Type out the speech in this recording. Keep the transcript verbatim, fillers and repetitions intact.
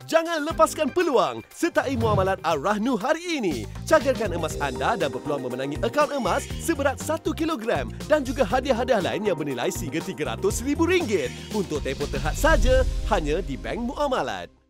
Jangan lepaskan peluang. Sertai muamalat Ar-Rahnu hari ini. Cagarkan emas anda dan berpeluang memenangi akaun emas seberat satu kilogram dan juga hadiah-hadiah lain yang bernilai sehingga tiga ratus ribu ringgit. Untuk tempoh terhad saja, hanya di Bank Muamalat.